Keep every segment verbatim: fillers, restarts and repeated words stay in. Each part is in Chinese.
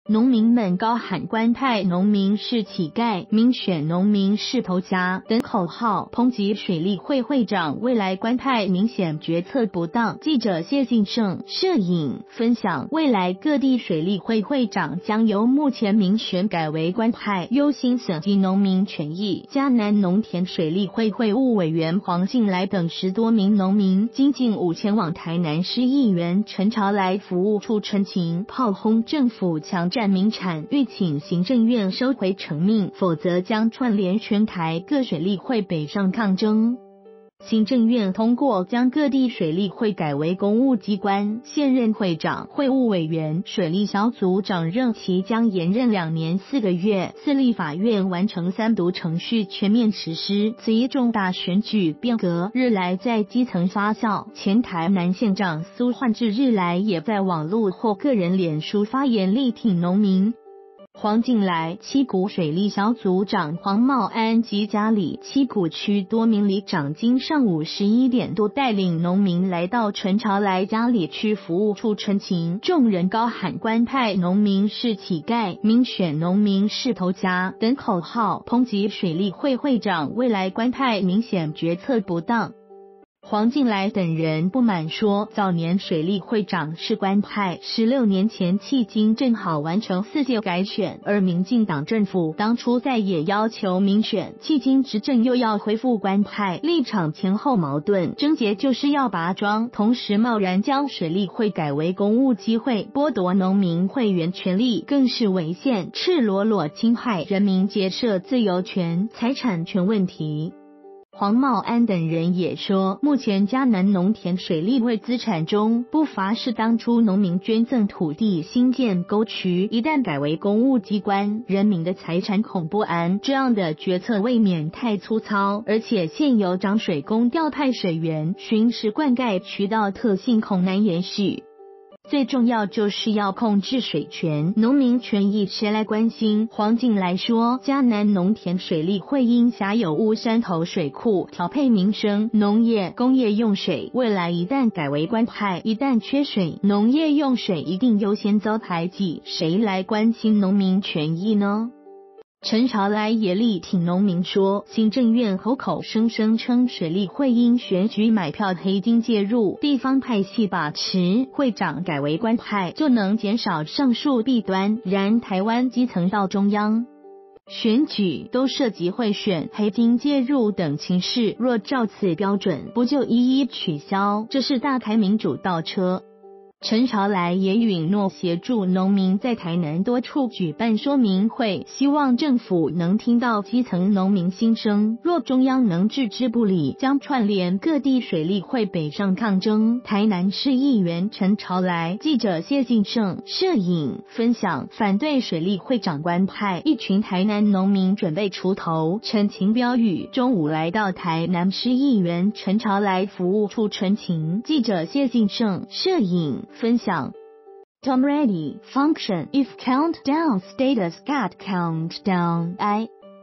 农民们高喊官派农民是乞丐，民选农民是头家等口号，抨击水利会会长未来官派明显决策不当。记者谢晋胜摄影分享，未来各地水利会会长将由目前民选改为官派，忧心损及农民权益。嘉南农田水利会会务委员黄进来等十多名农民经近午前往台南市议员陈朝来服务处陈情，炮轰政府强占民产，欲请行政院收回成命，否则将串联全台各水利会北上抗争。行政院通过将各地水利会改为公务机关，现任会长、会务委员、水利小组长任期将延任两年四个月。四立法院完成三读程序全面实施，此一重大选举变革日来在基层发酵。前台南县长苏焕智日来也在网络或个人脸书发言力挺农民。黄进来七股水利小组长黄茂安及嘉里七股区多名里长今上午十一点多带领农民来到陈朝来嘉里区服务处陈情，众人高喊官派农民是乞丐，民选农民是头家等口号，抨击水利会会长未来官派明显决策不当。黄进来等人不满说，早年水利会长是官派，十六年前迄今正好完成四届改选，而民进党政府当初在也要求民选，迄今执政又要恢复官派，立场前后矛盾，症结就是要拔桩，同时贸然将水利会改为公务机会，剥夺农民会员权利，更是违宪，赤裸裸侵害人民结社自由权、财产权问题。黄茂安等人也说，目前嘉南农田水利会资产中不乏是当初农民捐赠土地兴建沟渠，一旦改为公务机关，人民的财产恐不安，这样的决策未免太粗糙，而且现有涨水工调派水源、巡视灌溉渠道特性恐难延续。最重要就是要控制水权，农民权益谁来关心？黄进来说，嘉南农田水利会因辖有乌山头水库，调配民生、农业、工业用水，未来一旦改为官派，一旦缺水，农业用水一定优先遭排挤，谁来关心农民权益呢？陈朝来也力挺农民说，行政院口口声声称水利会因选举买票黑金介入，地方派系把持，会长改为官派就能减少上述弊端，然台湾基层到中央选举都涉及贿选、黑金介入等情事，若照此标准，不就一一取消？这是大开民主倒车。陈朝来也允诺协助农民在台南多处举办说明会，希望政府能听到基层农民心声，若中央能置之不理，将串联各地水利会北上抗争。台南市议员陈朝来，记者谢晋胜摄影分享，反对水利会长官派，一群台南农民准备锄头陈情标语，中午来到台南市议员陈朝来服务处陈情，记者谢晋胜摄影分享。Tom ready function if countdown status got countdown I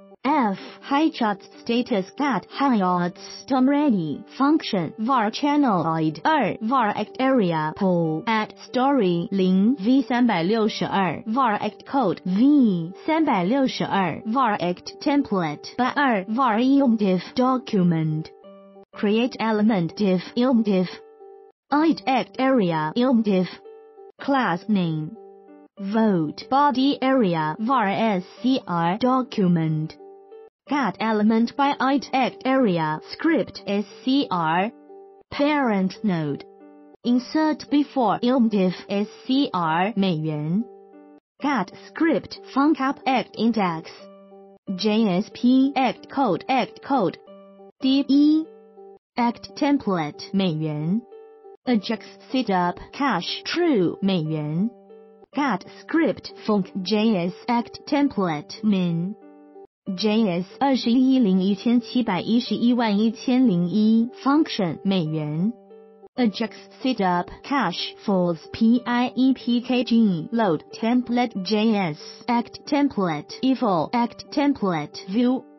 F high chart status got high odds Tom ready function var channel I D 二 var act area poll at story 零 v 三百六十二 var act code v 三百六十二 var act template by 二 var ilm div document create element div ilm div I D act area ilm div class name vote body area var scr document got element by I D act area script scr parent node insert before ilm div scr 美元 got script funcap act index jsp act code act code de act template 美元Ajax setup cache true 美元 got script func js act template min js 二十一零一千七百一十一万一千零一 function 美元 Ajax setup cache false piepkg load template js act template eval act template view